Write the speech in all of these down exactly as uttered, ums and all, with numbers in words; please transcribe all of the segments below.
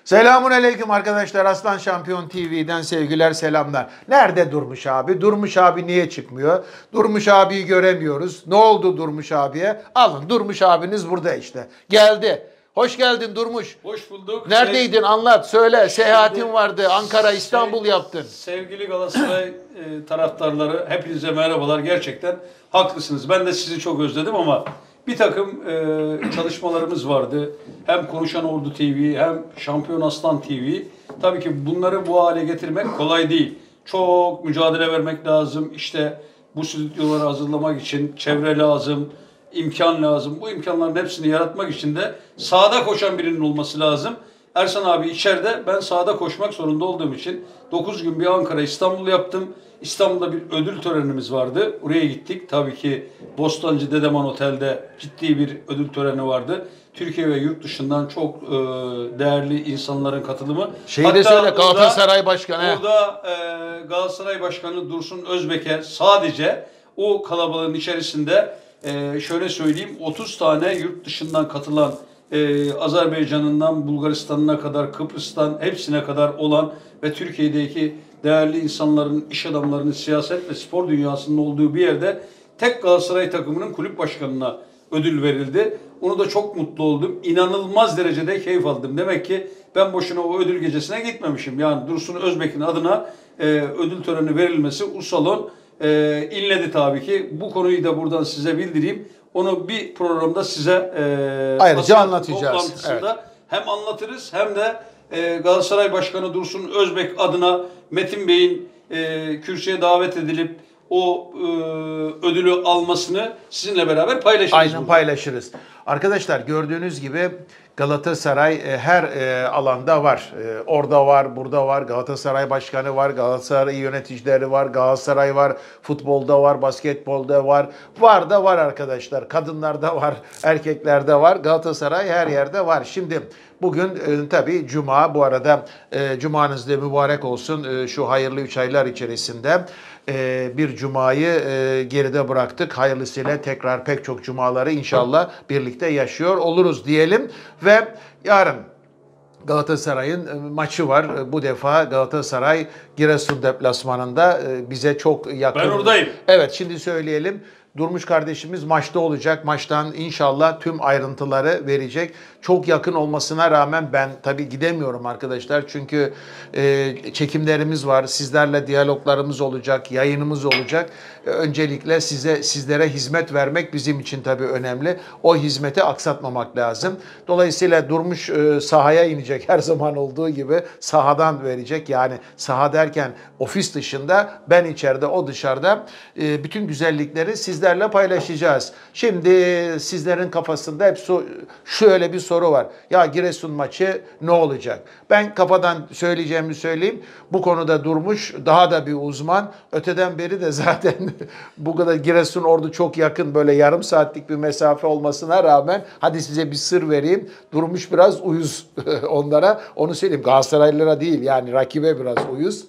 Selamun aleyküm arkadaşlar. Aslan Şampiyon T V'den sevgiler, selamlar. Nerede Durmuş abi? Durmuş abi niye çıkmıyor? Durmuş abiyi göremiyoruz. Ne oldu Durmuş abiye? Alın, Durmuş abiniz burada işte. Geldi. Hoş geldin Durmuş. Hoş bulduk. Neredeydin? Anlat, söyle. Seyahatin vardı. Ankara, İstanbul yaptın. Sevgili Galatasaray e, taraftarları, hepinize merhabalar. Gerçekten haklısınız. Ben de sizi çok özledim ama bir takım e, çalışmalarımız vardı. Hem Konuşan Ordu T V hem Şampiyon Aslan T V. Tabii ki bunları bu hale getirmek kolay değil. Çok mücadele vermek lazım. İşte bu stüdyoları hazırlamak için çevre lazım, imkan lazım. Bu imkanların hepsini yaratmak için de sahada koşan birinin olması lazım. Ersan abi içeride, ben sahada koşmak zorunda olduğum için dokuz gün bir Ankara, İstanbul yaptım. İstanbul'da bir ödül törenimiz vardı. Oraya gittik. Tabii ki Bostancı Dedeman Otel'de ciddi bir ödül töreni vardı. Türkiye ve yurt dışından çok e, değerli insanların katılımı. Şeyi de söyle, Galatasaray Başkanı. Burada e, Galatasaray Başkanı Dursun Özbek'e sadece o kalabalığın içerisinde e, şöyle söyleyeyim, otuz tane yurt dışından katılan, Ee, Azerbaycan'ından Bulgaristan'ına kadar, Kıbrıs'tan hepsine kadar olan ve Türkiye'deki değerli insanların, iş adamlarının, siyaset ve spor dünyasının olduğu bir yerde tek Galatasaray takımının kulüp başkanına ödül verildi. Onu da çok mutlu oldum. İnanılmaz derecede keyif aldım. Demek ki ben boşuna o ödül gecesine gitmemişim. Yani Dursun Özbek'in adına e, ödül töreni verilmesi o salon e, inledi tabii ki. Bu konuyu da buradan size bildireyim. Onu bir programda size e, ayrıca anlatacağız. Toplantısında evet, hem anlatırız hem de e, Galatasaray Başkanı Dursun Özbek adına Metin Bey'in e, kürsüye davet edilip o e, ödülü almasını sizinle beraber paylaşırız. Aynen burada. paylaşırız. Arkadaşlar gördüğünüz gibi Galatasaray e, her e, alanda var. E, orada var, burada var. Galatasaray Başkanı var, Galatasaray yöneticileri var, Galatasaray var, futbolda var, basketbolda var. Var da var arkadaşlar. Kadınlarda var, erkeklerde var. Galatasaray her yerde var. Şimdi bugün e, tabii Cuma. Bu arada e, Cumanız da mübarek olsun. E, şu hayırlı üç aylar içerisinde e, bir Cuma'yı e, geride bıraktık. Hayırlısıyla tekrar pek çok Cumaları inşallah birlikte yaşıyor oluruz diyelim. Ve yarın Galatasaray'ın maçı var. Bu defa Galatasaray Giresun deplasmanında bize çok yakın. Ben oradayım. Evet, şimdi söyleyelim. Durmuş kardeşimiz maçta olacak. Maçtan inşallah tüm ayrıntıları verecek. Çok yakın olmasına rağmen ben tabii gidemiyorum arkadaşlar. Çünkü e, çekimlerimiz var. Sizlerle diyaloglarımız olacak, yayınımız olacak. E, öncelikle size sizlere hizmet vermek bizim için tabii önemli. O hizmeti aksatmamak lazım. Dolayısıyla Durmuş e, sahaya inecek her zaman olduğu gibi, sahadan verecek. Yani saha derken ofis dışında, ben içeride, o dışarıda, e, bütün güzellikleri sizlerle paylaşacağız. Şimdi sizlerin kafasında hep so şöyle bir soru var. Ya Giresun maçı ne olacak? Ben kafadan söyleyeceğimi söyleyeyim. Bu konuda Durmuş daha da bir uzman. Öteden beri de zaten bu kadar Giresun Ordu çok yakın, böyle yarım saatlik bir mesafe olmasına rağmen, hadi size bir sır vereyim. Durmuş biraz uyuz onlara. Onu söyleyeyim. Galatasaraylılara değil, yani rakibe biraz uyuz.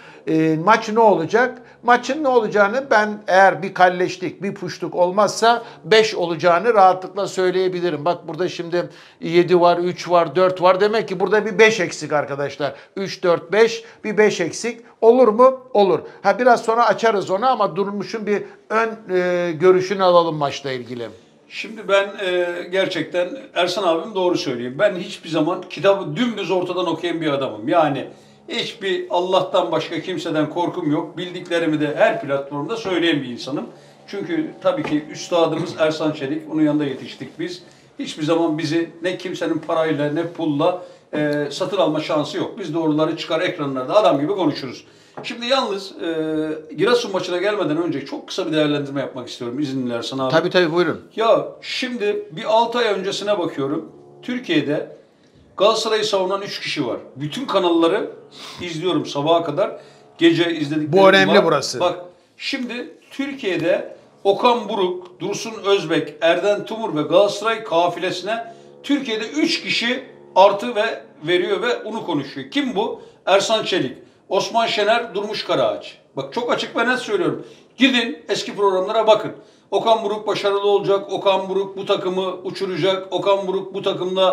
E, maç ne olacak? Maçın ne olacağını ben, eğer bir kalleşlik, bir puştuk olmazsa beş olacağını rahatlıkla söyleyebilirim. Bak burada şimdi yedi var, üç var, dört var. Demek ki burada bir beş eksik arkadaşlar. üç, dört, beş, bir beş eksik. Olur mu? Olur. Ha, biraz sonra açarız onu ama Durmuş'un bir ön e, görüşünü alalım maçla ilgili. Şimdi ben e, gerçekten Ersan abim doğru söylüyor. Ben hiçbir zaman kitabı dümdüz ortadan okuyan bir adamım. Yani hiçbir Allah'tan başka kimseden korkum yok. Bildiklerimi de her platformda söyleyen bir insanım. Çünkü tabii ki üstadımız Ersan Çelik, onun yanında yetiştik biz. Hiçbir zaman bizi ne kimsenin parayla ne pulla e, satın alma şansı yok. Biz doğruları çıkar ekranlarda adam gibi konuşuruz. Şimdi yalnız e, Giresun maçına gelmeden önce çok kısa bir değerlendirme yapmak istiyorum izninle Ersan abi. Tabii tabii, buyurun. Ya şimdi bir altı ay öncesine bakıyorum. Türkiye'de Galatasaray'ı savunan üç kişi var. Bütün kanalları izliyorum sabaha kadar. Gece izlediklerim Bu önemli var. burası. Bak şimdi Türkiye'de Okan Buruk, Dursun Özbek, Erden Timur ve Galatasaray kafilesine Türkiye'de üç kişi artı ve veriyor ve onu konuşuyor. Kim bu? Ersan Çelik, Osman Şener, Durmuş Karaağaç. Bak çok açık ve net söylüyorum. Gidin eski programlara bakın. Okan Buruk başarılı olacak. Okan Buruk bu takımı uçuracak. Okan Buruk bu takımda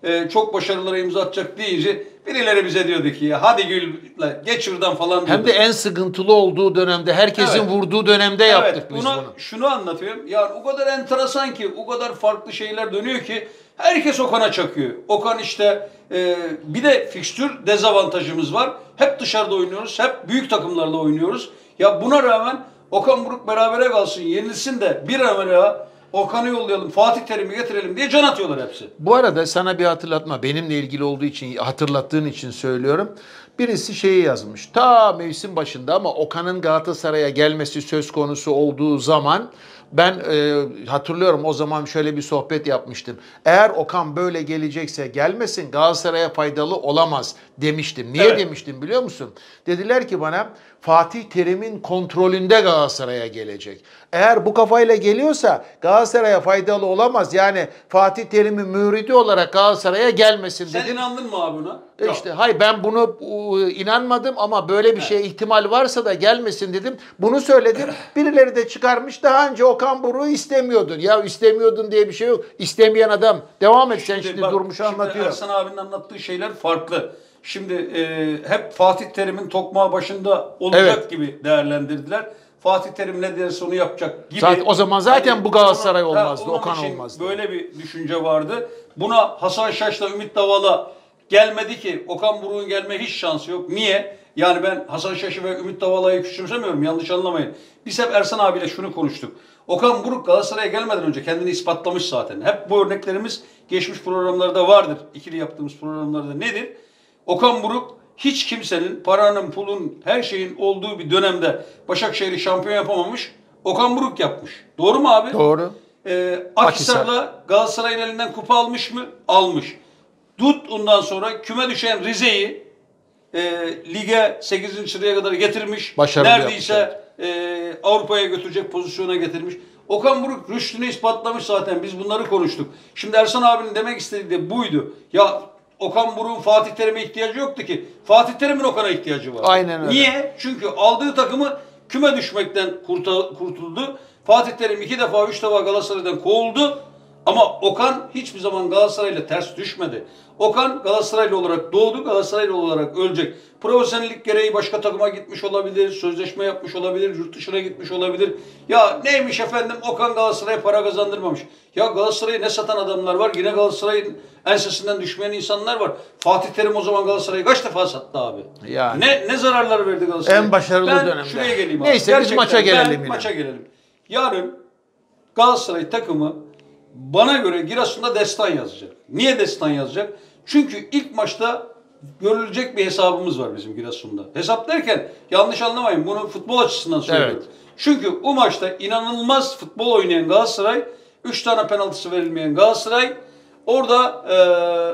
e, çok başarılara imza atacak deyince birileri bize diyordu ki ya hadi Gül geç şuradan falan diyordu. Hem de en sıkıntılı olduğu dönemde, herkesin Evet. vurduğu dönemde Evet, yaptık biz buna bunu. şunu anlatıyorum. Yani o kadar enteresan ki, o kadar farklı şeyler dönüyor ki herkes Okan'a çakıyor. Okan işte e, bir de fikstür dezavantajımız var. Hep dışarıda oynuyoruz, hep büyük takımlarla oynuyoruz. Ya buna rağmen Okan Buruk berabere kalsın, yenilsin de bir an ya Okan'ı yollayalım, Fatih Terim'i getirelim diye can atıyorlar hepsi. Bu arada sana bir hatırlatma, benimle ilgili olduğu için, hatırlattığın için söylüyorum. Birisi şeyi yazmış. Ta mevsim başında ama Okan'ın Galatasaray'a gelmesi söz konusu olduğu zaman ben e, hatırlıyorum, o zaman şöyle bir sohbet yapmıştım. Eğer Okan böyle gelecekse gelmesin, Galatasaray'a faydalı olamaz demiştim. Niye Evet. demiştim biliyor musun? Dediler ki bana Fatih Terim'in kontrolünde Galatasaray'a gelecek. Eğer bu kafayla geliyorsa Galatasaray'a faydalı olamaz. Yani Fatih Terim'in müridi olarak Galatasaray'a gelmesin Sen dedim. inandın mı abi buna? E Yok. İşte hayır, ben bunu u, inanmadım ama böyle bir şeye ihtimal varsa da gelmesin dedim. Bunu söyledim. Birileri de çıkarmış, daha önce Okan Buruk'u istemiyordun. Ya istemiyordun diye bir şey yok. İstemeyen adam. Devam et sen şimdi, bak, Durmuş'u şimdi anlatıyor. Ersan abinin anlattığı şeyler farklı. Şimdi e, hep Fatih Terim'in tokmağı başında olacak Evet. gibi değerlendirdiler. Fatih Terim ne derse onu yapacak gibi. Zaten o zaman zaten bu Galatasaray ona- olmazdı, onun Okan için olmazdı. Böyle bir düşünce vardı. Buna Hasan Şaş'la Ümit Davala gelmedi ki Okan Buruk'un gelme hiç şansı yok. Niye? Yani ben Hasan Şaş'ı ve Ümit Davala'yı küçümsemiyorum. Yanlış anlamayın. Biz hep Ersan abiyle şunu konuştuk. Okan Buruk Galatasaray'a gelmeden önce kendini ispatlamış zaten. Hep bu örneklerimiz geçmiş programlarda vardır. İkili yaptığımız programlarda nedir? Okan Buruk hiç kimsenin, paranın, pulun, her şeyin olduğu bir dönemde Başakşehir'i şampiyon yapamamış. Okan Buruk yapmış. Doğru mu abi? Doğru. Ee, Akhisar'la Galatasaray'ın elinden kupa almış mı? Almış. Dut ondan sonra küme düşen Rize'yi e, lige sekizinci sıraya kadar getirmiş. Başarılı Neredeyse e, Avrupa'ya götürecek pozisyona getirmiş. Okan Buruk rüştünü ispatlamış zaten. Biz bunları konuştuk. Şimdi Ersan abinin demek istediği de buydu. Ya Okan Buruk'un Fatih Terim'e ihtiyacı yoktu ki. Fatih Terim'in Okan'a ihtiyacı var. Aynen öyle. Niye? Çünkü aldığı takımı küme düşmekten kurta- kurtuldu. Fatih Terim iki defa, üç defa Galatasaray'dan kovuldu. Ama Okan hiçbir zaman Galatasaray'la ters düşmedi. Okan Galatasaraylı olarak doğdu, Galatasaraylı olarak ölecek. Profesyonellik gereği başka takıma gitmiş olabilir, sözleşme yapmış olabilir, yurt dışına gitmiş olabilir. Ya neymiş efendim, Okan Galatasaray'a para kazandırmamış. Ya Galatasaray'ı ne satan adamlar var, yine Galatasaray'ın ensesinden düşmeyen insanlar var. Fatih Terim o zaman Galatasaray'ı kaç defa sattı abi? Yani. Ne ne zararlar verdi Galatasaray'a? En başarılı ben dönemde. şuraya geleyim abi. Neyse, biz Gerçekten maça gelelim ben yine. maça gelelim. Yarın Galatasaray takımı bana göre Giresun'da destan yazacak. Niye destan yazacak? Çünkü ilk maçta görülecek bir hesabımız var bizim Giresun'da. Hesap derken yanlış anlamayın, bunu futbol açısından söylüyorum. Evet. Çünkü bu maçta inanılmaz futbol oynayan Galatasaray, üç tane penaltısı verilmeyen Galatasaray, orada e,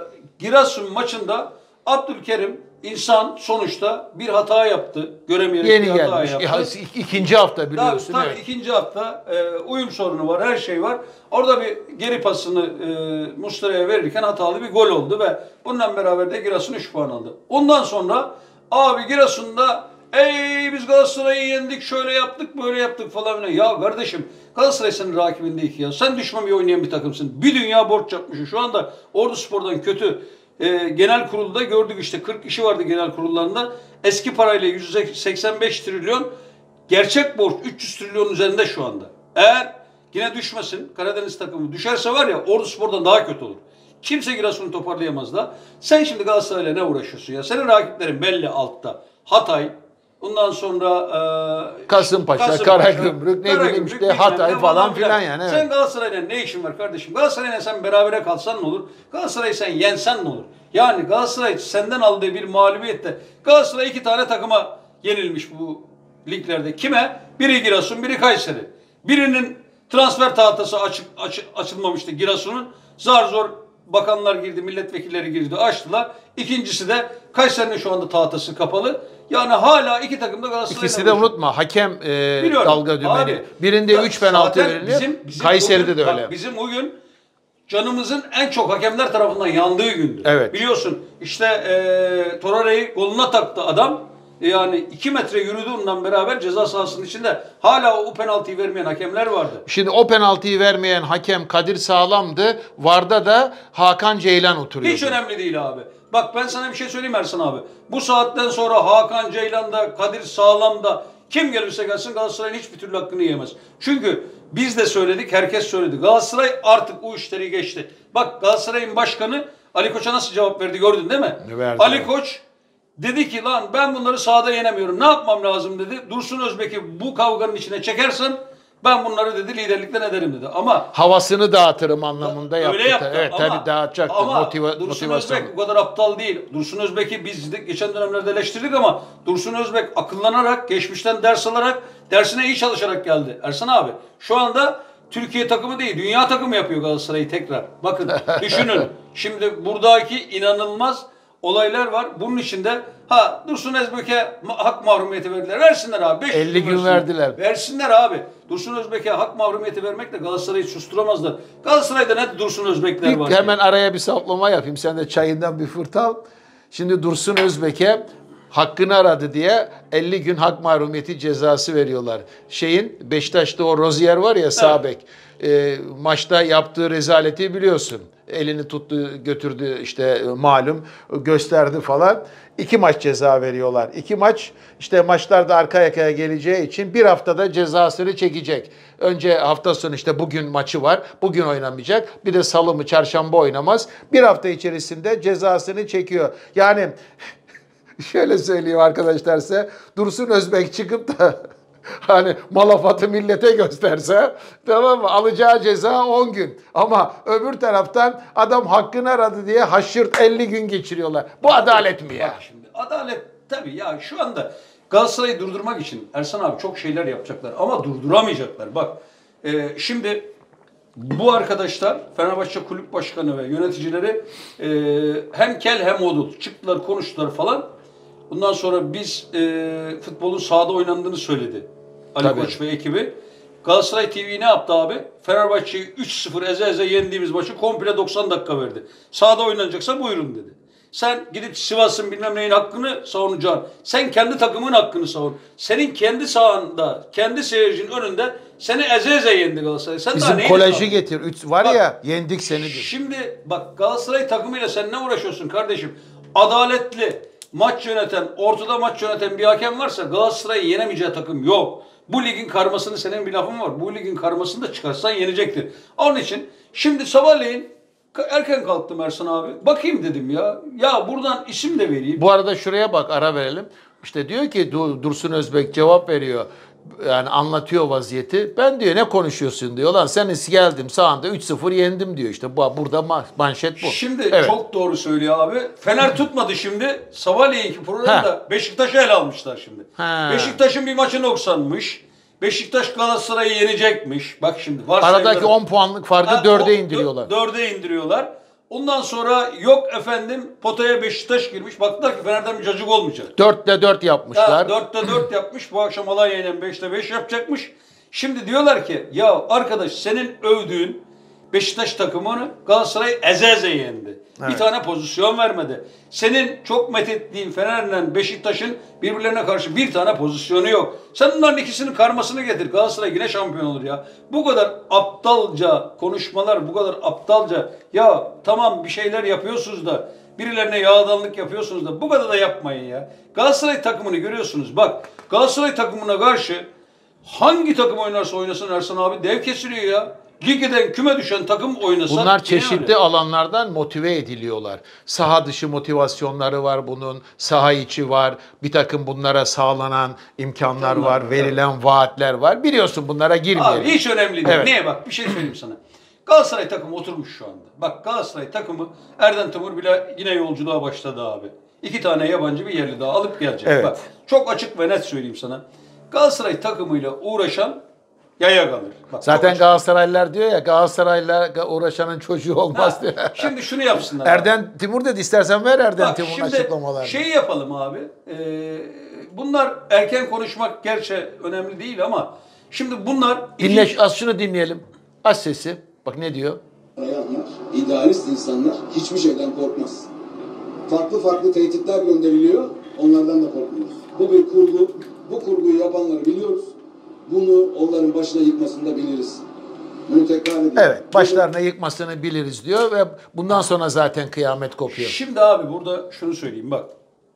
Giresun maçında Abdülkerim insan sonuçta bir hata yaptı. Göremeyerek Yeni bir hata gelmiş. yaptı. İ- İkinci hafta biliyorsun. Tabii, tabii Evet. ikinci hafta e, uyum sorunu var, her şey var. Orada bir geri pasını e, Muslera'ya verirken hatalı bir gol oldu ve bundan beraber de Giresun üç puan aldı. Ondan sonra abi Giresun'da ey biz Galatasaray'ı yendik, şöyle yaptık, böyle yaptık falan filan. Ya kardeşim, Galatasaray senin rakibin değil ki ya. Sen düşmemeyi oynayan bir takımsın. Bir dünya borç yapmışsın. Şu anda Orduspor'dan kötü. E, genel kurulda gördük işte, kırk kişi vardı genel kurullarında. Eski parayla yüz seksen beş trilyon, gerçek borç üç yüz trilyon üzerinde şu anda. Eğer yine düşmesin, Karadeniz takımı düşerse var ya, Orduspor'dan daha kötü olur. Kimse Giresun'u toparlayamaz da. Sen şimdi Galatasaray'la ne uğraşıyorsun ya? Senin rakiplerin belli altta. Hatay, ondan sonra e, Kasımpaşa, Karagümrük, ne bileyim işte bilmem Hatay ne falan filan yani, evet. Sen Galatasaray'la ne işin var kardeşim? Galatasaray'la sen berabere kalsan ne olur? Galatasaray'ı sen yensen ne olur? Yani Galatasaray senden aldığı bir mağlubiyette, Galatasaray iki tane takıma yenilmiş bu liglerde. Kime? Biri Giresun, biri Kayseri. Birinin transfer tahtası açık, açı, açılmamıştı Giresun'un. Zar zor bakanlar girdi, milletvekilleri girdi, açtılar. İkincisi de Kayseri'nin şu anda tahtası kapalı. Yani hala iki takım da Galatasaray'la İkisi de unutma hakem e, Biliyorum. dalga dümeni. Abi, Birinde ya üç penaltı zaten veriliyor. bizim- bizim Kayseri'de bugün- de öyle. bak, bizim bugün canımızın en çok hakemler tarafından yandığı gündü. Evet. Biliyorsun işte e, Torare'yi koluna taktı adam. yani iki metre yürüdüğünden beraber ceza sahasının içinde hala o penaltıyı vermeyen hakemler vardı. Şimdi o penaltıyı vermeyen hakem Kadir Sağlam'dı. Varda da Hakan Ceylan oturuyordu. Hiç önemli değil abi. Bak ben sana bir şey söyleyeyim Ersan abi. Bu saatten sonra Hakan Ceylan'da, Kadir Sağlam'da kim gelirse gelsin Galatasaray'ın hiçbir türlü hakkını yiyemez. Çünkü biz de söyledik, herkes söyledi. Galatasaray artık o işleri geçti. Bak Galatasaray'ın başkanı Ali Koç'a nasıl cevap verdi gördün değil mi? Verdi. Ali Koç dedi ki lan ben bunları sahada yenemiyorum. Ne yapmam lazım dedi. Dursun Özbek'i bu kavganın içine çekersen ben bunları dedi liderlikten ederim dedi. Ama havasını dağıtırım anlamında yaptı. öyle yaptı. Evet ama, tabii dağıtacaktı. Ama Motiva, Dursun motivasyon. Özbek bu kadar aptal değil. Dursun Özbek'i biz de geçen dönemlerde eleştirdik ama Dursun Özbek akıllanarak, geçmişten ders alarak, dersine iyi çalışarak geldi. Ersan abi şu anda Türkiye takımı değil, dünya takımı yapıyor Galatasaray'ı tekrar. Bakın düşünün. Şimdi buradaki inanılmaz olaylar var. Bunun içinde ha Dursun Özbek'e hak mahrumiyeti verdiler. Versinler abi. elli gün verdiler. Versinler abi. Dursun Özbek'e hak mahrumiyeti vermekle Galatasaray'ı susturamazlar. Galatasaray'da ne Dursun Özbekler var. Bir, hemen araya bir saplama yapayım. Sen de çayından bir fırt al. Şimdi Dursun Özbek'e hakkını aradı diye elli gün hak mahrumiyeti cezası veriyorlar. Şeyin Beşiktaş'ta o Rozier var ya sağ bek. E, maçta yaptığı rezaleti biliyorsun. Elini tuttu götürdü işte e, malum gösterdi falan. İki maç ceza veriyorlar. İki maç işte maçlarda arka arkaya geleceği için bir haftada cezasını çekecek. Önce hafta sonu işte bugün maçı var. Bugün oynamayacak. Bir de salı mı çarşamba oynamaz. Bir hafta içerisinde cezasını çekiyor. Yani şöyle söyleyeyim arkadaşlar size. Dursun Özbek çıkıp da hani malafatı millete gösterse tamam mı? Alacağı ceza on gün. Ama öbür taraftan adam hakkını aradı diye haşırt elli gün geçiriyorlar. Bu adalet mi ya? Bak şimdi adalet tabii ya şu anda Galatasaray'ı durdurmak için Ersan abi çok şeyler yapacaklar ama durduramayacaklar. Bak e, şimdi bu arkadaşlar Fenerbahçe Kulüp Başkanı ve yöneticileri e, hem kel hem odul çıktılar konuştular falan. Bundan sonra biz e, futbolun sahada oynandığını söyledi Ali Tabii. Koç ve ekibi. Galatasaray T V ne yaptı abi? Fenerbahçe'yi üç sıfır eze eze yendiğimiz maçı komple doksan dakika verdi. Sahada oynanacaksa buyurun dedi. Sen gidip Sivas'ın bilmem neyin hakkını savunacaksın. Sen kendi takımın hakkını savun. Senin kendi sahanda, kendi seyircinin önünde seni eze eze yendi Galatasaray. Sen daha Bizim neyini kolajı sağladın? getir. Üç, var Bak, ya yendik seni. Şimdi bak Galatasaray takımıyla sen ne uğraşıyorsun kardeşim? Adaletli, maç yöneten, ortada maç yöneten bir hakem varsa Galatasaray'ı yenemeyeceği takım yok. Bu ligin karmasını senin bir lafın var. Bu ligin karmasını da çıkarsan yenecektir. Onun için şimdi sabahleyin erken kalktım Ersan abi. Bakayım dedim ya. Ya buradan isim de vereyim. Bu arada şuraya bak ara verelim. İşte diyor ki Dursun Özbek cevap veriyor. Yani anlatıyor vaziyeti. Ben diyor ne konuşuyorsun diyor. Lan sen geldim sahanda üç sıfır yendim diyor. İşte bu burada manşet bu. Şimdi Evet. çok doğru söylüyor abi. Fener tutmadı şimdi. Sabahleyin programda Beşiktaş'ı ele almışlar şimdi. Ha. Beşiktaş'ın bir maçı noksanmış. Beşiktaş Galatasaray'ı yenecekmiş. Bak şimdi. Aradaki on puanlık farkı dörde indiriyorlar. dörde indiriyorlar. Ondan sonra yok efendim potaya Beşiktaş girmiş. Baktılar ki Fener'den bir cacık olmayacak. dörtte dört yapmışlar. dörtte dört yapmış. Bu akşam Alanya ile beşte beş yapacakmış. Şimdi diyorlar ki ya arkadaş senin övdüğün Beşiktaş takımını Galatasaray eze eze yendi. Evet. Bir tane pozisyon vermedi. Senin çok methettiğin Fener'le Beşiktaş'ın birbirlerine karşı bir tane pozisyonu yok. Sen bunların ikisinin karmasını getir. Galatasaray yine şampiyon olur ya. Bu kadar aptalca konuşmalar, bu kadar aptalca ya tamam bir şeyler yapıyorsunuz da birilerine yağdanlık yapıyorsunuz da bu kadar da yapmayın ya. Galatasaray takımını görüyorsunuz. Bak Galatasaray takımına karşı hangi takım oynarsa oynasın Ersan abi dev kesiliyor ya. Ligden küme düşen takım oynasa... Bunlar çeşitli alanlardan motive ediliyorlar. Saha dışı motivasyonları var bunun, saha içi var. Bir takım bunlara sağlanan imkanlar İmkanlar var, var, verilen evet. vaatler var. Biliyorsun bunlara girmeyelim. Abi hiç önemli değil. Evet. Neye bak bir şey söyleyeyim sana. Galatasaray takımı oturmuş şu anda. Bak Galatasaray takımı Erden Timur bile yine yolculuğa başladı abi. İki tane yabancı bir yerli daha alıp gelecek. Evet. Bak çok açık ve net söyleyeyim sana. Galatasaray takımıyla uğraşan yaya kalır. Bak, Zaten Galatasaraylılar diyor ya Galatasaray'la uğraşanın çocuğu olmaz ha, diyor. Şimdi şunu yapsınlar. Erden abi. Timur dedi istersen ver Erden Bak, Timur'un şimdi açıklamalarını. Şey yapalım abi. E, bunlar erken konuşmak gerçi önemli değil ama şimdi bunlar... Dinle, iki... az şunu dinleyelim. Aç sesi. Bak ne diyor? Arayanlar, idealist insanlar hiçbir şeyden korkmaz. Farklı farklı tehditler gönderiliyor, onlardan da korkmuyoruz. Bu bir kurgu. Bu kurguyu yapanları biliyoruz. Bunu onların başına yıkmasını da biliriz. Bunu tekrar edeyim. Evet, başlarına yıkmasını biliriz diyor ve bundan sonra zaten kıyamet kopuyor. Şimdi abi burada şunu söyleyeyim bak.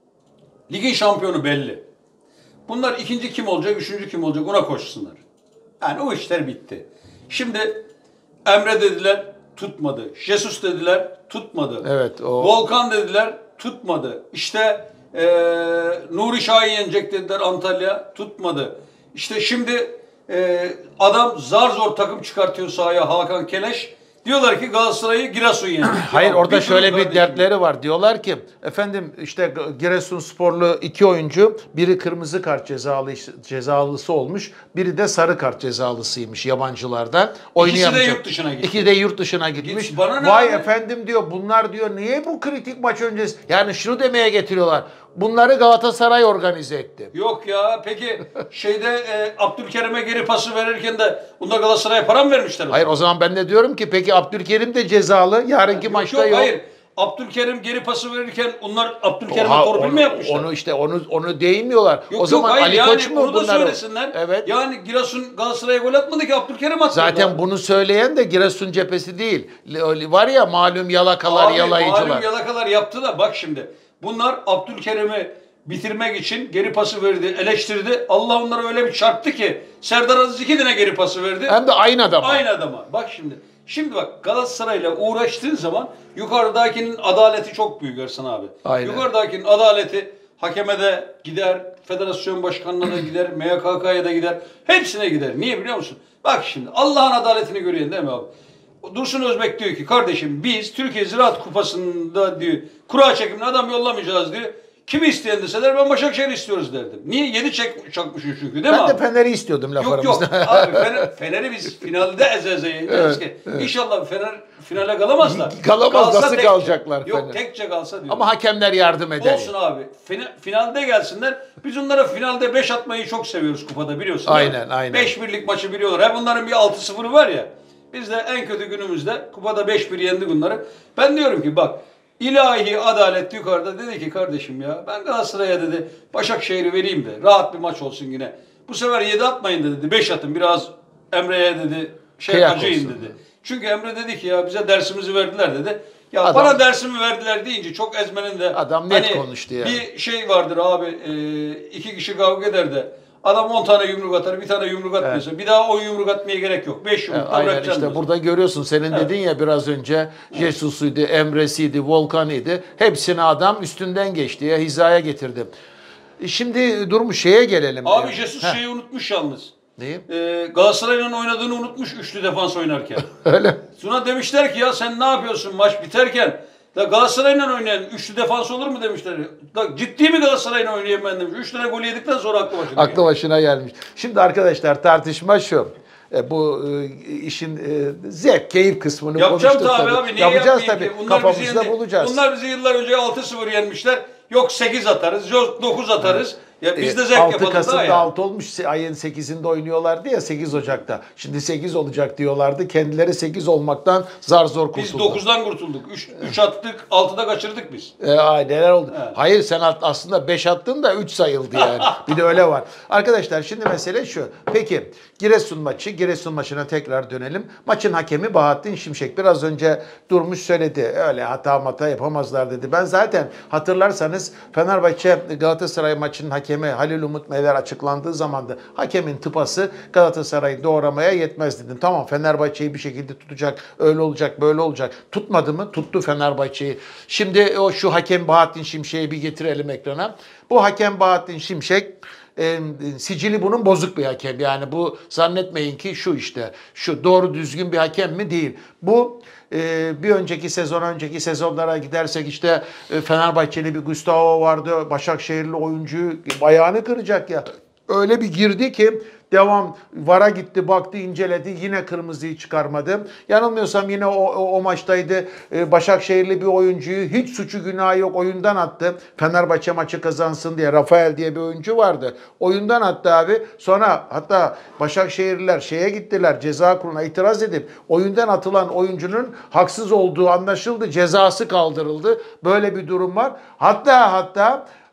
Ligin şampiyonu belli. Bunlar ikinci kim olacak, üçüncü kim olacak ona koşsunlar. Yani o işler bitti. Şimdi Emre dediler tutmadı. Jesus dediler tutmadı. Evet, o... Volkan dediler tutmadı. İşte ee, Nuri Şahin yenecek dediler Antalya tutmadı. İşte şimdi ee, adam zar zor takım çıkartıyor sahaya Hakan Keleş. Diyorlar ki Galatasaray'ı Giresun yenecek. Hayır Ya, orada bir şöyle bir kardeşim. dertleri var. Diyorlar ki efendim işte Giresunsporlu iki oyuncu biri kırmızı kart cezalı cezalısı olmuş. Biri de sarı kart cezalısıymış yabancılardan. Oynayamayacak. yurt dışına gitti. İkisi de yurt dışına gitmiş. Git, bana ne Vay abi? efendim diyor bunlar diyor niye bu kritik maç öncesi yani şunu demeye getiriyorlar. Bunları Galatasaray organize etti. Yok ya peki şeyde e, Abdülkerim'e geri pası verirken de bunda Galatasaray'a para mı vermişler? Hayır o zaman ben de diyorum ki peki Abdülkerim de cezalı. Yarınki yok, maçta yok. yok. Hayır. Abdülkerim geri pası verirken onlar Abdülkerim'e Oha, torpil onu, mi yapmışlar? Onu işte onu onu değinmiyorlar. Yok, o zaman yok, hayır, Ali yani Koç mu bunu da bunları? söylesinler. Evet. Yani Giresun Galatasaray'a gol atmadı ki Abdülkerim attı. Zaten orada. bunu söyleyen de Giresun cephesi değil. Var ya malum yalakalar, Abi, yalayıcılar. malum yalakalar yaptı da bak şimdi. Bunlar Abdülkerim'i bitirmek için geri pası verdi, eleştirdi. Allah onlara öyle bir çarptı ki Serdar Aziz iki tane geri pası verdi. Hem de aynı adam. Aynı adama. Bak şimdi. Şimdi bak Galatasaray'la uğraştığın zaman yukarıdakinin adaleti çok büyük Ersan abi. Aynen. Yukarıdakinin adaleti hakeme de gider, federasyon başkanına da gider, M K K'ya da gider. Hepsine gider. Niye biliyor musun? Bak şimdi Allah'ın adaletini görüyorsun değil mi abi? Dursun Özbek diyor ki kardeşim biz Türkiye Ziraat Kupası'nda diyor kura çekimine adam yollamayacağız diyor. Kimi isteyen deseler ben Başakşehir istiyoruz derdim. Niye? Yedi çek, çakmışım çünkü değil mi Ben abi? de Fener'i istiyordum laf Yok yok aramızda. abi Fener, Fener'i biz finalde eze eze yeneceğiz ki. İnşallah Fener finale kalamazlar. Kalamaz, Kalsa nasıl tek- kalacaklar Yok Fener? tekçe kalsa diyor. Ama hakemler yardım eder. Olsun abi. Fina- finalde gelsinler. Biz onlara finalde beş atmayı çok seviyoruz kupada biliyorsun. değil mi? Aynen, aynen. beş birlik maçı biliyorlar. Hem bunların bir altı sıfırı var ya. Biz de en kötü günümüzde kupada beş bir yendik bunları. Ben diyorum ki bak ilahi adalet yukarıda dedi ki kardeşim ya ben Galatasaray'a dedi Başakşehir'i vereyim de rahat bir maç olsun yine. Bu sefer yedi atmayın da dedi beş atın biraz Emre'ye dedi şey Kıyak acıyın olsun dedi. Çünkü Emre dedi ki ya bize dersimizi verdiler dedi. Ya Adam- bana dersimi verdiler deyince çok ezmenin de Adam net hani konuştu yani. bir şey vardır abi e, iki kişi kavga eder de adam on tane yumruk atar bir tane yumruk atmıyorsa bir daha o yumruk atmaya gerek yok. beş yumruk da Aynen bırakacaksın işte diyorsun. burada görüyorsun senin dedin ya biraz önce Jesus'uydu, Emre'siydi, Volkan'ıydı. Hepsini adam üstünden geçti ya hizaya getirdi. E Şimdi Durmuş şeye gelelim. Abi Ee, Jesus heh, şeyi unutmuş yalnız. neyi? Ee, Galatasaray'la oynadığını unutmuş üçlü defans oynarken. Öyle. Sonra demişler ki ya sen ne yapıyorsun maç biterken? Da Galatasaray'la oynayan üçlü defans olur mu demişler. Da ciddi mi Galatasaray'la oynayan ben demiş. Üç tane gol yedikten sonra aklı başına Aklı geldi. başına gelmiş. Şimdi arkadaşlar tartışma şu. E, bu e, işin e, zevk, keyif kısmını Yapacağım konuştuk tabii tabii. abi. Niye Yapacağız yapmayayım tabii. ki? Bunlar bizi Kafamızda yendi. bulacağız. Bunlar bizi yıllar önce altı sıfır yenmişler. Yok sekiz atarız, yok dokuz atarız. Ya biz de zevk altı yapalım daha Kasım'da ya. altı olmuş. Ayın sekizinde oynuyorlardı ya sekiz Ocak'ta. Şimdi sekiz olacak diyorlardı. Kendileri sekiz olmaktan zar zor Biz kurtuldu. dokuzdan kurtulduk. üç attık, altıda kaçırdık biz. E, ay, neler oldu? Evet. Hayır sen at- aslında beş attın da üç sayıldı yani. Bir de öyle var. Arkadaşlar şimdi mesele şu. Peki Giresun maçı. Giresun maçına tekrar dönelim. Maçın hakemi Bahattin Şimşek. Biraz önce Durmuş söyledi. Öyle hata mata yapamazlar dedi. Ben zaten hatırlarsanız Fenerbahçe Galatasaray maçının hakemi Halil Umut Meler açıklandığı zamandı. Hakemin tıpası Galatasaray'ı doğramaya yetmez dedim. Tamam Fenerbahçe'yi bir şekilde tutacak. Öyle olacak böyle olacak. Tutmadı mı? Tuttu Fenerbahçe'yi. Şimdi o şu hakem Bahattin Şimşek'i bir getirelim ekrana. Bu hakem Bahattin Şimşek e, sicili bunun bozuk bir hakem. Yani bu zannetmeyin ki şu işte şu doğru düzgün bir hakem mi değil. Bu e, bir önceki sezon önceki sezonlara gidersek işte e, Fenerbahçeli bir Gustavo vardı. Başakşehirli oyuncuyu ayağını kıracak ya. Öyle bir girdi ki devam VAR'a gitti baktı inceledi yine kırmızıyı çıkarmadı. Yanılmıyorsam yine o, o, o maçtaydı ee, Başakşehirli bir oyuncuyu hiç suçu günahı yok oyundan attı. Fenerbahçe maçı kazansın diye Rafael diye bir oyuncu vardı. Oyundan attı abi. Sonra hatta Başakşehirliler şeye gittiler ceza kuruluna itiraz edip oyundan atılan oyuncunun haksız olduğu anlaşıldı. Cezası kaldırıldı. Böyle bir durum var. Hatta hatta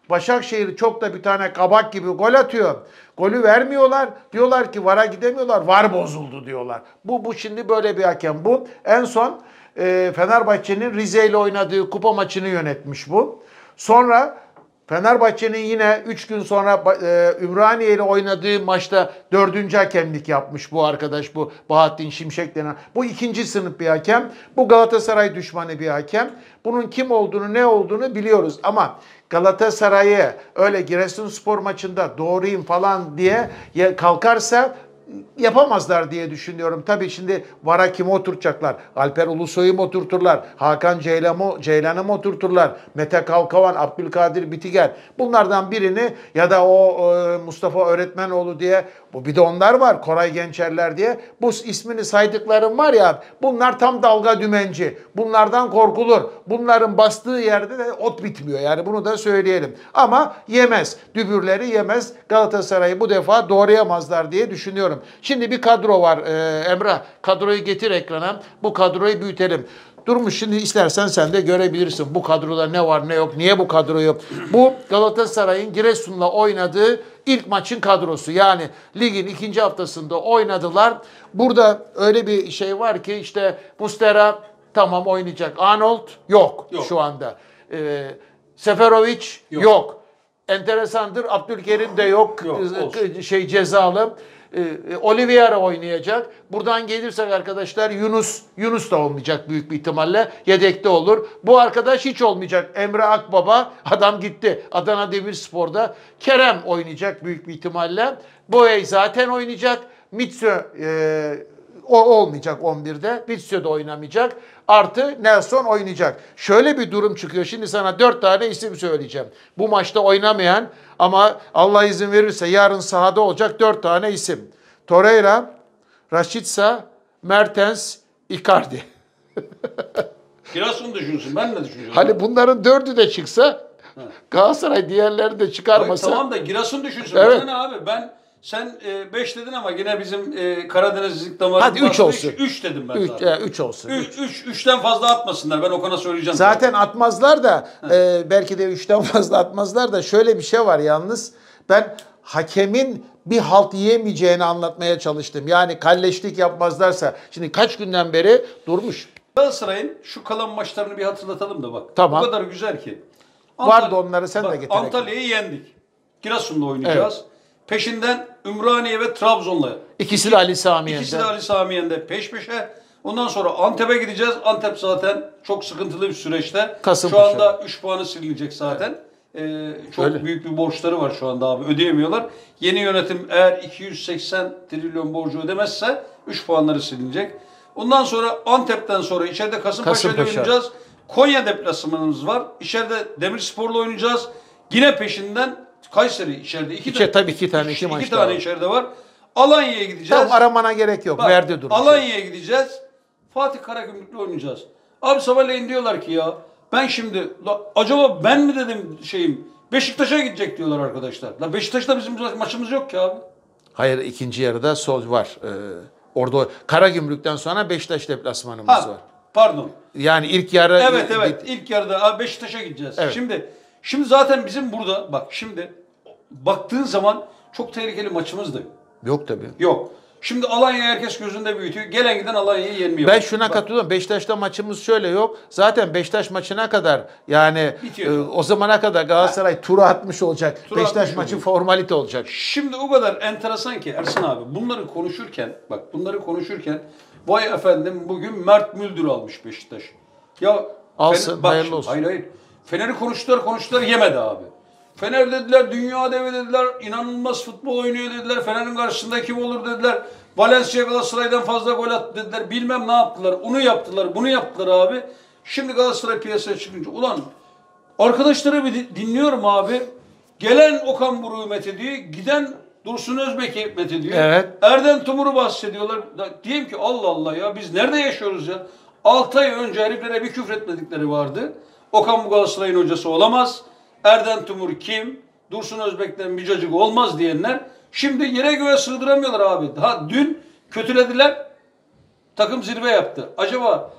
Başakşehir çok da bir tane kabak gibi gol atıyor. Golü vermiyorlar. Diyorlar ki V A R'a gidemiyorlar. V A R bozuldu diyorlar. Bu bu şimdi böyle bir hakem bu. En son e, Fenerbahçe'nin Rize ile oynadığı kupa maçını yönetmiş bu. Sonra Fenerbahçe'nin yine üç gün sonra e, Ümraniye ile oynadığı maçta dördüncü hakemlik yapmış bu arkadaş, bu Bahattin Şimşek denen. Bu ikinci sınıf bir hakem. Bu Galatasaray düşmanı bir hakem. Bunun kim olduğunu, ne olduğunu biliyoruz ama Galatasaray'ı öyle Giresunspor maçında doğruyum falan diye kalkarsa yapamazlar diye düşünüyorum. Tabii şimdi V A R'a kimi oturtacaklar? Alper Ulusoy'u mu oturturlar? Hakan Ceylan'ı Ceylan'ı mı oturturlar? Mete Kalkavan, Abdülkadir Bitiger. Bunlardan birini ya da o e, Mustafa Öğretmenoğlu diye, bu bir de onlar var. Koray Gençerler diye. Bu ismini saydıklarım var ya, bunlar tam dalga dümenci. Bunlardan korkulur. Bunların bastığı yerde de ot bitmiyor. Yani bunu da söyleyelim. Ama yemez. Dübürleri yemez. Galatasaray'ı bu defa doğrayamazlar diye düşünüyorum. Şimdi bir kadro var ee, Emrah. Kadroyu getir ekrana. Bu kadroyu büyütelim. Durmuş, şimdi istersen sen de görebilirsin. Bu kadroda ne var ne yok. Niye bu kadro yok? Bu Galatasaray'ın Giresun'la oynadığı ilk maçın kadrosu. Yani ligin ikinci haftasında oynadılar. Burada öyle bir şey var ki işte Mustera tamam oynayacak. Arnold yok, yok. Şu anda. Ee, Seferovic yok. yok. Enteresandır. Abdülkerim de yok. yok şey cezalı. Ee, Oliveira oynayacak. Buradan gelirsek arkadaşlar Yunus Yunus da olmayacak büyük bir ihtimalle. Yedekte olur. Bu arkadaş hiç olmayacak. Emre Akbaba adam gitti. Adana Demirspor'da. Kerem oynayacak büyük bir ihtimalle. Boey zaten oynayacak. Mitsu e, o olmayacak on birde. Mitsu da oynamayacak. Artı Nelson oynayacak. Şöyle bir durum çıkıyor. Şimdi sana dört tane isim söyleyeceğim. Bu maçta oynamayan ama Allah izin verirse yarın sahada olacak dört tane isim. Torreira, Rashica, Mertens, Icardi. Giresun düşünsün. Ben ne düşünüyorum? Hani bunların dördü de çıksa, ha. Galatasaray diğerleri de çıkarmasa. Hayır, tamam da Giresun düşünsün. Evet. Bana ne abi? Ben sen beş e, dedin ama yine bizim e, Karadenizlik damarı. Hadi üç olsun. üç dedim ben üç, zaten. üç olsun. üç üçten fazla atmasınlar. Ben Okan'a söyleyeceğim. Zaten zaten. atmazlar da e, belki de üçten fazla atmazlar da şöyle bir şey var yalnız. Ben hakemin bir halt yiyemeyeceğini anlatmaya çalıştım. Yani kalleşlik yapmazlarsa. Şimdi kaç günden beri durmuş. Galatasaray'ın şu kalan maçlarını bir hatırlatalım da bak. Tamam. O kadar güzel ki. Antal- Vardı onları sen bak, de getir. Antalya'yı yendik. Giresun'la oynayacağız. Evet. Peşinden Ümraniye ve Trabzon'la. İkisi de Ali Sami Yen'de. İkisi de Ali Sami Yen'de peş peşe. Ondan sonra Antep'e gideceğiz. Antep zaten çok sıkıntılı bir süreçte. Kasımpaşa. Şu anda üç puanı silinecek zaten. Evet. Ee, çok Öyle. büyük bir borçları var şu anda abi. Ödeyemiyorlar. Yeni yönetim eğer iki yüz seksen trilyon borcu ödemezse üç puanları silinecek. Ondan sonra Antep'ten sonra içeride Kasımpaşa'yla Kasımpaşa. oynayacağız. Konya deplasmanımız var. İçeride Demirspor'la oynayacağız. Yine peşinden Kayseri içeride. iki İçe, tabii iki tane iki, iki maç tane içeride var. Alanya'ya gideceğiz. Tamam, aramana gerek yok. Bak, verdi durum. Alanya'ya gideceğiz. Fatih Karagümrük'le oynayacağız. Abi sabahleyin diyorlar ki ya ben şimdi la, acaba ben mi dedim şeyim Beşiktaş'a gidecek diyorlar arkadaşlar. La Beşiktaş'ta bizim maçımız yok ki abi. Hayır, ikinci yarıda sol var. Ee, orada Karagümrük'ten sonra Beşiktaş deplasmanımız ha, var. Pardon. Yani ilk yarı Evet evet bit- ilk yarıda Beşiktaş'a gideceğiz. Evet. Şimdi şimdi zaten bizim burada bak şimdi baktığın zaman çok tehlikeli maçımız da yok tabii. Yok. Şimdi Alanya herkes gözünde büyütüyor. Gelen giden Alanya'yı yenmiyor. Ben şuna Bak. katılıyorum. Beşiktaş'ta maçımız şöyle yok. Zaten Beşiktaş maçına kadar yani e, o zamana kadar Galatasaray ha. turu atmış olacak. Tur Beşiktaş atmış maçı oluyor. formalite olacak. Şimdi o kadar enteresan ki Ersin abi bunları konuşurken bak bunları konuşurken vay efendim bugün Mert Müldür almış Beşiktaş. Ya alsın Fener, bak, hayırlı şimdi, olsun. Hayır hayır. Fener'i konuştular konuştular yemedi abi. Fener dediler, dünya devi dediler, inanılmaz futbol oynuyor dediler, Fener'in karşısında kim olur dediler, Valencia Galatasaray'dan fazla gol attı dediler, bilmem ne yaptılar, onu yaptılar, bunu yaptılar abi. Şimdi Galatasaray piyasaya çıkınca, ulan arkadaşları bir dinliyorum abi, gelen Okan Buruk'u methediyor, giden Dursun Özbek'i methediyor, evet. Erden Tumur'u bahsediyorlar. Diyeyim ki Allah Allah ya biz nerede yaşıyoruz ya? altı ay önce heriflere bir küfretmedikleri vardı, Okan bu Galatasaray'ın hocası olamaz. Erden Tumur kim? Dursun Özbek'ten bir cacık olmaz diyenler şimdi yere göğe sığdıramıyorlar abi. Daha dün kötülediler. Takım zirve yaptı. Acaba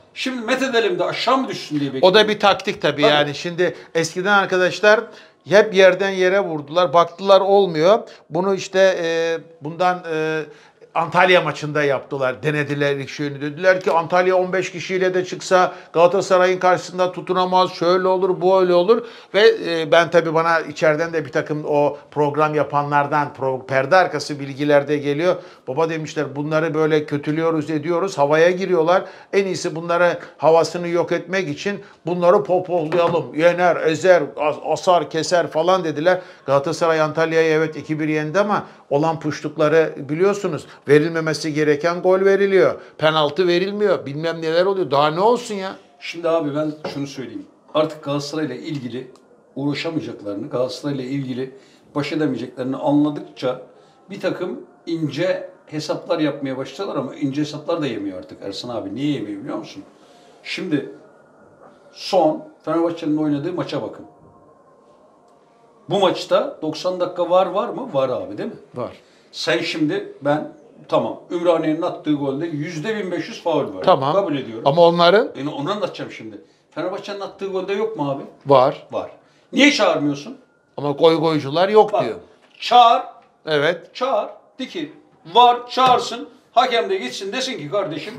Şimdi methedelim de aşağı mı düşsün diye O bekliyorum. da bir taktik tabii, Tabii. yani. Şimdi eskiden arkadaşlar hep yerden yere vurdular. Baktılar olmuyor. Bunu işte e, bundan e, Antalya maçında yaptılar. Denediler ilk şeyini. Dediler ki Antalya on beş kişiyle de çıksa Galatasaray'ın karşısında tutunamaz. Şöyle olur, bu öyle olur. Ve e, ben tabii bana içeriden de bir takım o program yapanlardan pro, perde arkası bilgiler de geliyor. Baba demişler bunları böyle kötülüyoruz, ediyoruz. Havaya giriyorlar. En iyisi bunları havasını yok etmek için bunları pohpohlayalım. Yener, ezer, asar, keser falan dediler. Galatasaray Antalya'yı evet iki bir yendi ama olan puştukları biliyorsunuz. Verilmemesi gereken gol veriliyor. Penaltı verilmiyor. Bilmem neler oluyor. Daha ne olsun ya? Şimdi abi ben şunu söyleyeyim. Artık Galatasaray'la ilgili uğraşamayacaklarını, Galatasaray'la ilgili baş edemeyeceklerini anladıkça bir takım ince hesaplar yapmaya başladılar ama ince hesaplar da yemiyor artık Ersan abi. Niye yemiyor biliyor musun? Şimdi son Fenerbahçe'nin oynadığı maça bakın. Bu maçta doksan dakika var var mı? Var abi değil mi? Var. Sen şimdi ben tamam Ümraniye'nin attığı golde yüzde bin beş yüz faul var. Tamam. Kabul ediyorum. Ama onların Yani onu anlatacağım şimdi. Fenerbahçe'nin attığı golde yok mu abi? var. Var. Niye çağırmıyorsun? Ama goy goycular yok Bak, diyor. çağır, Evet. çağır. De ki var çağırsın. Hakem de gitsin desin ki kardeşim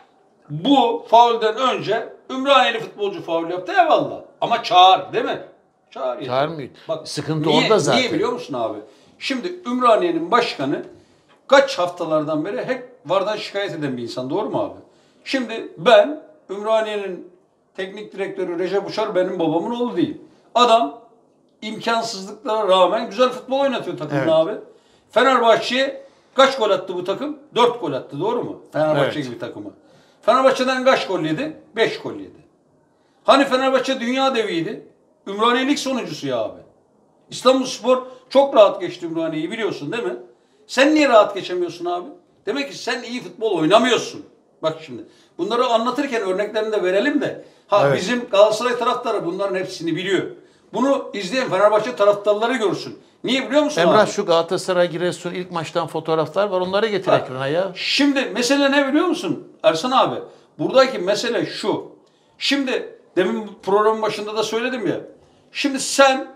bu faulden önce Ümraniyeli futbolcu faul yaptı eyvallah. Ama çağır değil mi? Çağır. yeter. Çağırmıyor. Bak, Sıkıntı niye, orada zaten. Niye biliyor musun abi? Şimdi Ümraniye'nin başkanı kaç haftalardan beri hep VAR'dan şikayet eden bir insan. Doğru mu abi? Şimdi ben Ümraniye'nin teknik direktörü Recep Uçar benim babamın oğlu değil. Adam imkansızlıklara rağmen güzel futbol oynatıyor takımını Evet. abi. Fenerbahçe'ye kaç gol attı bu takım? dört gol attı. Doğru mu? Fenerbahçe Evet. gibi takımı. Fenerbahçe'den kaç gol yedi? beş gol yedi. Hani Fenerbahçe dünya deviydi? Ümraniye lig sonuncusu ya abi. İstanbulspor çok rahat geçti Ümraniye'yi biliyorsun değil mi? Sen niye rahat geçemiyorsun abi? Demek ki sen iyi futbol oynamıyorsun. Bak şimdi bunları anlatırken örneklerini de verelim de. Ha Evet. bizim Galatasaray taraftarı bunların hepsini biliyor. Bunu izleyen Fenerbahçe taraftarları görsün. Niye biliyor musun Emrah abi? şu Galatasaray Giresun ilk maçtan fotoğraflar var. Onları getir Bak, ekrana ya. Şimdi mesele ne biliyor musun Ersan abi? Buradaki mesele şu. Şimdi demin programın başında da söyledim ya. Şimdi sen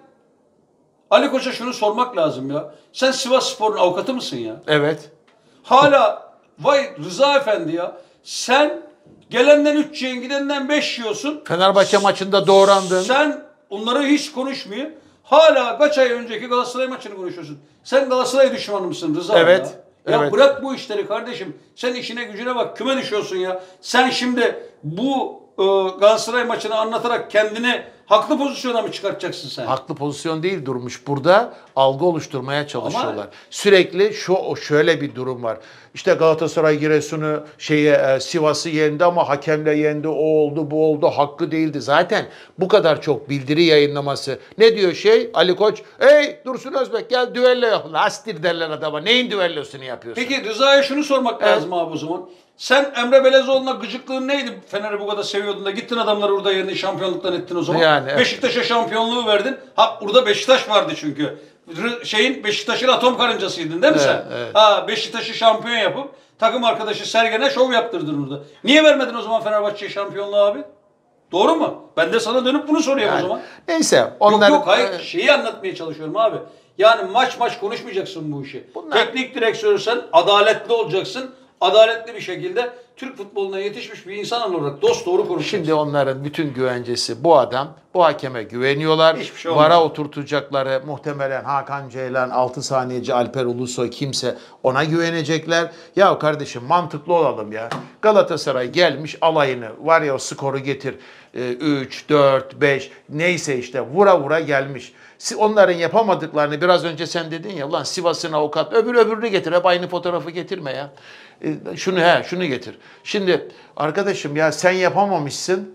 Ali Koç'a şunu sormak lazım ya. Sen Sivasspor'un avukatı mısın ya? Evet. Hala vay Rıza Efendi ya. Sen gelenden üç yiyen gidenden beş yiyorsun. Fenerbahçe maçında doğrandın. Sen onları hiç konuşmuyor. Hala kaç ay önceki Galatasaray maçını konuşuyorsun. Sen Galatasaray düşmanı mısın Rıza Evet, ya? Ya evet. bırak bu işleri kardeşim. Sen işine gücüne bak. Küme düşüyorsun ya. Sen şimdi bu e, Galatasaray maçını anlatarak kendini haklı pozisyona mı çıkartacaksın sen? Haklı pozisyon değil durmuş. Burada algı oluşturmaya çalışıyorlar. Ama- Sürekli şu o şöyle bir durum var. İşte Galatasaray Giresun'u şeye e, Sivas'ı yendi ama hakemle yendi. O oldu, bu oldu. Hakkı değildi. Zaten bu kadar çok bildiri yayınlaması. Ne diyor şey? Ali Koç, "Ey Dursun Özbek gel düello yapın." Astir derler adama. Neyin düellosunu yapıyorsun? Peki Rıza'ya şunu sormak Evet. lazım abi o zaman. Sen Emre Belezoğlu'na gıcıklığın neydi? Fener'i bu kadar seviyordun da gittin adamları orada yerini şampiyonluktan ettin o zaman. Yani, evet. Beşiktaş'a şampiyonluğu verdin. Ha burada Beşiktaş vardı çünkü. R- şeyin Beşiktaş'ın atom karıncasıydın değil mi Evet, sen? evet. Ha Beşiktaş'ı şampiyon yapıp takım arkadaşı Sergen'e şov yaptırdın orada. Niye vermedin o zaman Fenerbahçe'ye şampiyonluğu abi? Doğru mu? Ben de sana dönüp bunu soruyorum o Yani, zaman. neyse onlar Yok yok hayır şeyi anlatmaya çalışıyorum abi. Yani maç maç konuşmayacaksın bu işi. Bunlar- Teknik direktörsen adaletli olacaksın. Adaletli bir şekilde Türk futboluna yetişmiş bir insan olarak dost doğru konuşacaksın. Şimdi onların bütün güvencesi bu adam. Bu hakeme güveniyorlar. Hiçbir şey olmaz. VAR'a oturtacakları muhtemelen Hakan Ceylan, altı saniyeci Alper Ulusoy kimse ona güvenecekler. Ya kardeşim mantıklı olalım ya. Galatasaray gelmiş alayını var ya o skoru getir. üç, dört, beş neyse işte vura vura gelmiş. Si- Onların yapamadıklarını biraz önce sen dedin ya ulan Sivas'ın avukat öbür öbürünü getir hep aynı fotoğrafı getirme ya. E, Şunu he şunu getir. Şimdi arkadaşım ya sen yapamamışsın.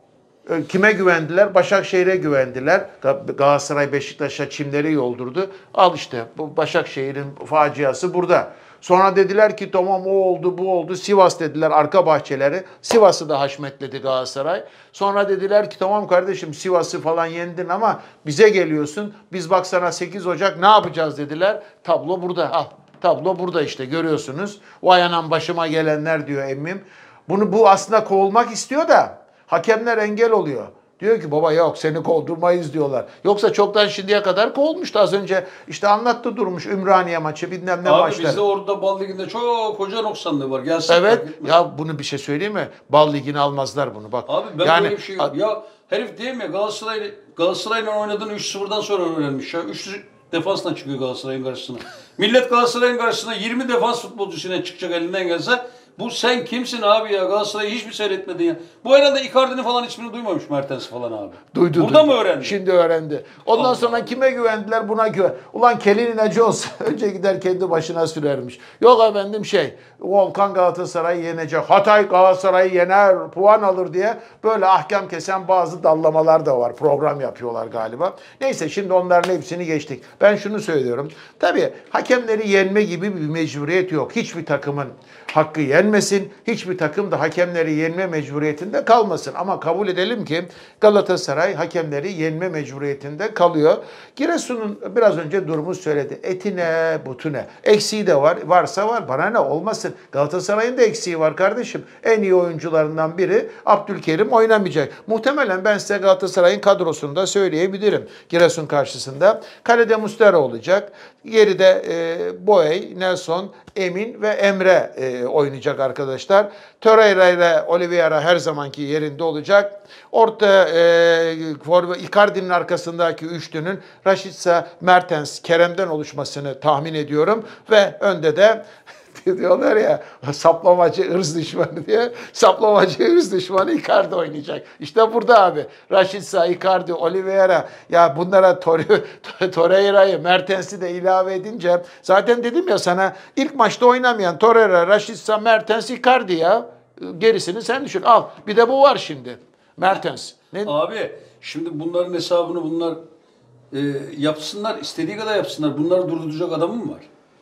E, Kime güvendiler? Başakşehir'e güvendiler. Ga- Galatasaray Beşiktaş'a çimleri yoldurdu. Al işte bu Başakşehir'in faciası burada. Sonra dediler ki tamam o oldu bu oldu. Sivas dediler arka bahçeleri. Sivas'ı da haşmetledi Galatasaray. Sonra dediler ki tamam kardeşim Sivas'ı falan yendin ama bize geliyorsun. Biz bak sana sekiz Ocak ne yapacağız dediler. Tablo burada al. Tablo burada işte görüyorsunuz. Vay anam başıma gelenler diyor emmim. Bunu bu aslında kovulmak istiyor da hakemler engel oluyor. Diyor ki baba yok seni kovdurmayız diyorlar. Yoksa çoktan şimdiye kadar kovulmuştu az önce. İşte anlattı Durmuş Ümraniye maçı bilmem ne Abi maçları. bizde orada Bal Ligi'nde çok hoca noksanlığı var. Gelsin Evet fark etmez. ya bunu bir şey söyleyeyim mi? Bal Ligi'ni almazlar bunu bak. Abi ben yani, böyle bir şey yok. Ya herif değil mi? Galatasaray Galatasaray'la oynadığını üç sıfırdan sonra öğrenmiş ya. üç defansla çıkıyor Galatasaray'ın karşısına. Millet Galatasaray'ın karşısına yirmi defans futbolcusuyla çıkacak elinden gelse bu sen kimsin abi ya? Galatasaray'ı hiç mi seyretmedin ya? Bu herhalde Icardi'nin falan ismini duymamış Mertens falan abi. Duydu. Burada duydu. mı öğrendi? Şimdi öğrendi. Ondan Allah sonra Allah. kime güvendiler? Buna güven. Ulan kelin inacı olsa önce gider kendi başına sürermiş. Yok efendim şey Volkan Galatasaray'ı yenecek. Hatay Galatasaray'ı yener, puan alır diye böyle ahkam kesen bazı dallamalar da var. Program yapıyorlar galiba. Neyse şimdi onların hepsini geçtik. Ben şunu söylüyorum. Tabii hakemleri yenme gibi bir mecburiyet yok. Hiçbir takımın hakkı yenmesin. Hiçbir takım da hakemleri yenme mecburiyetinde kalmasın. Ama kabul edelim ki Galatasaray hakemleri yenme mecburiyetinde kalıyor. Giresun'un biraz önce durumu söyledi. Etine, butune. Eksiği de var. Varsa var. Bana ne olmasın. Galatasaray'ın da eksiği var kardeşim. En iyi oyuncularından biri Abdülkerim oynamayacak. Muhtemelen ben size Galatasaray'ın kadrosunu da söyleyebilirim. Giresun karşısında. Kalede Muslera olacak. Geride e, Boey, Nelson, Emin ve Emre e, oynayacak arkadaşlar. Torreira ile Oliveira her zamanki yerinde olacak. Orta e, Icardi'nin arkasındaki üçlünün Rashica, Mertens, Kerem'den oluşmasını tahmin ediyorum. Ve önde de diyorlar ya saplamacı ırz düşmanı diye. Saplamacı ırz düşmanı Icardi oynayacak. İşte burada abi. Rashica, Icardi, Oliveira ya bunlara Torreira'yı, Mertens'i de ilave edince zaten dedim ya sana ilk maçta oynamayan Torreira, Rashica, Mertens, Icardi ya. Gerisini sen düşün. Al. Bir de bu var şimdi. Mertens. Ne? Abi şimdi bunların hesabını bunlar e, yapsınlar. İstediği kadar yapsınlar. Bunları durduracak adamı mı var?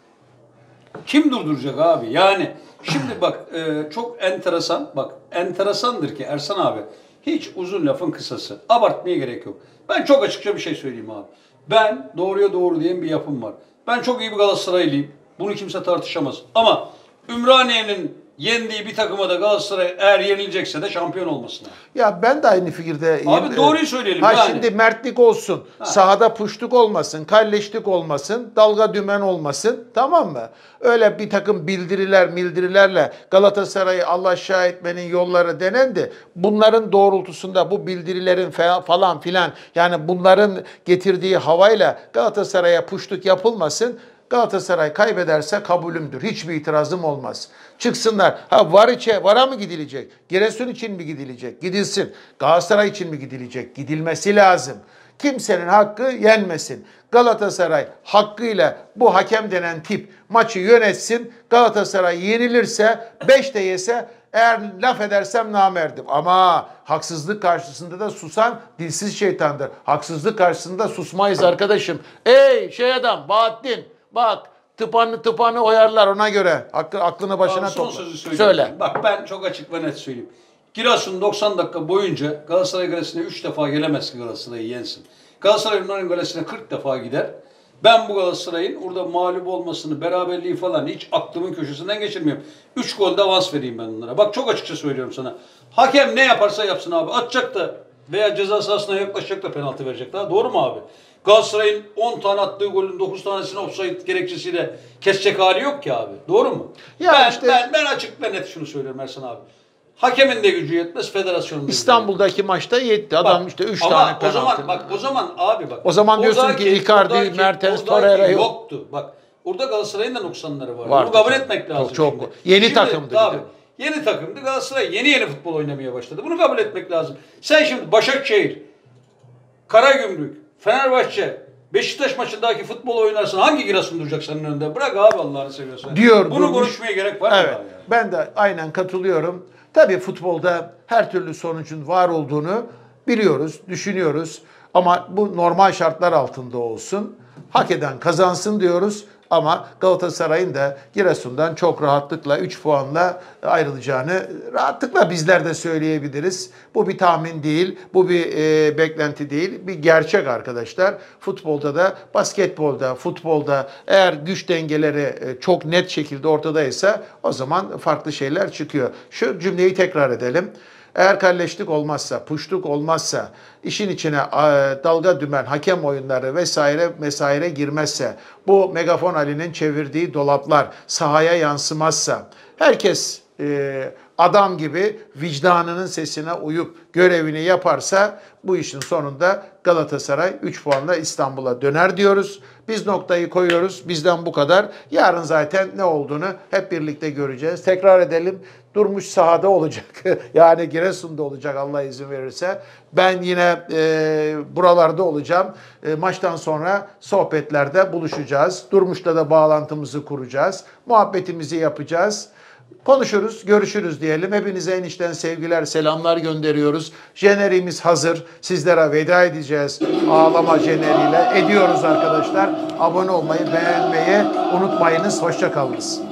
Kim durduracak abi? Yani şimdi bak e, çok enteresan. Bak enteresandır ki Ersan abi. Hiç uzun lafın kısası. Abartmaya gerek yok. Ben çok açıkça bir şey söyleyeyim abi. Ben doğruya doğru diyen bir yapım var. Ben çok iyi bir Galatasaraylıyım. Bunu kimse tartışamaz. Ama Ümraniye'nin yendiği bir takıma da Galatasaray eğer yenilecekse de şampiyon olmasın. Ya ben de aynı fikirde. Abi doğruyu söyleyelim ha, yani. Şimdi mertlik olsun. Ha. Sahada puşluk olmasın. Kalleşlik olmasın. Dalga dümen olmasın. Tamam mı? Öyle bir takım bildiriler mildirilerle Galatasaray'ı Allah aşağı etmenin yolları denendi. Bunların doğrultusunda bu bildirilerin falan filan yani bunların getirdiği havayla Galatasaray'a puşluk yapılmasın. Galatasaray kaybederse kabulümdür. Hiçbir itirazım olmaz. Çıksınlar. Ha var içe, vara mı gidilecek? Giresun için mi gidilecek? Gidilsin. Galatasaray için mi gidilecek? Gidilmesi lazım. Kimsenin hakkı yenmesin. Galatasaray hakkıyla bu hakem denen tip maçı yönetsin. Galatasaray yenilirse, beş de yese eğer laf edersem namerdim. Ama haksızlık karşısında da susan dilsiz şeytandır. Haksızlık karşısında susmayız arkadaşım. Ey şey adam Bahattin bak tıpanı tıpanı oyarlar ona göre. Aklı, aklını başına Abi son topla. sözü söyleyeyim. Söyle. Bak ben çok açık ve net söyleyeyim. Giresun doksan dakika boyunca Galatasaray kalesine üç defa gelemez ki Galatasaray'ı yensin. Galatasaray onların kalesine kırk defa gider. Ben bu Galatasaray'ın orada mağlup olmasını, beraberliği falan hiç aklımın köşesinden geçirmiyorum. üç gol de avans vereyim ben onlara. Bak çok açıkça söylüyorum sana. Hakem ne yaparsa yapsın abi. Atacak da veya ceza sahasına yaklaşacak da penaltı verecek. Daha doğru mu abi? Galatasaray'ın on tane attığı golün dokuz tanesini offside gerekçesiyle kesecek hali yok ki abi. Doğru mu? Ya ben, işte- ben, ben açık ve net şunu söylüyorum Ersan abi. Hakemin de gücü yetmez, federasyonun da gücü İstanbul'daki maçta yetti. Adam Bak, işte üç ama tane penaltı. o zaman bak o zaman abi bak. O zaman diyorsun oradaki- ki Icardi, oradaki- Mertens, oradaki Torreira yok. yoktu. Bak orada Galatasaray'ın da noksanları vardı. Vardı Bunu kabul tabii. etmek Çok- lazım. çok- şimdi. yeni Şimdi, takımdı bir tabii, de. Yeni takımdı. Galatasaray yeni yeni futbol oynamaya başladı. Bunu kabul etmek lazım. Sen şimdi Başakşehir, Karagümrük, Fenerbahçe, Beşiktaş maçındaki futbol oynarsın. Hangi Giresun duracak senin önünde? Bırak abi Allah'ını seviyorsan. Diyor, Bunu durmuş. konuşmaya gerek var mı? Evet. abi ya? Ben de aynen katılıyorum. Tabii futbolda her türlü sonucun var olduğunu biliyoruz, düşünüyoruz. Ama bu normal şartlar altında olsun. Hak eden kazansın diyoruz. Ama Galatasaray'ın da Giresun'dan çok rahatlıkla üç puanla ayrılacağını rahatlıkla bizler de söyleyebiliriz. Bu bir tahmin değil, bu bir e, beklenti değil, bir gerçek arkadaşlar. Futbolda da, basketbolda, futbolda eğer güç dengeleri e, çok net şekilde ortadaysa o zaman farklı şeyler çıkıyor. Şu cümleyi tekrar edelim. Eğer kalleşlik olmazsa, puşluk olmazsa, işin içine dalga dümen, hakem oyunları vesaire vesaire girmezse, bu Megafon Ali'nin çevirdiği dolaplar sahaya yansımazsa, herkes e, adam gibi vicdanının sesine uyup görevini yaparsa bu işin sonunda Galatasaray üç puanla İstanbul'a döner diyoruz. Biz noktayı koyuyoruz. Bizden bu kadar. Yarın zaten ne olduğunu hep birlikte göreceğiz. Tekrar edelim. Durmuş sahada olacak. Yani Giresun'da olacak Allah izin verirse. Ben yine e, buralarda olacağım. E, maçtan sonra sohbetlerde buluşacağız. Durmuş'ta da bağlantımızı kuracağız. Muhabbetimizi yapacağız. Konuşuruz, görüşürüz diyelim. Hepinize en içten sevgiler, selamlar gönderiyoruz. Jenerimiz hazır. Sizlere veda edeceğiz. Ağlama jeneriyle ediyoruz arkadaşlar. Abone olmayı, beğenmeyi unutmayınız. Hoşça kalınız.